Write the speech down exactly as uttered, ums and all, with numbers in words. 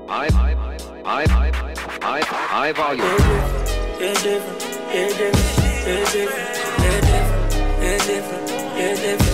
High, high, high, high, high volume. It's different, it's different, it's different, it's different, it's different, it's different.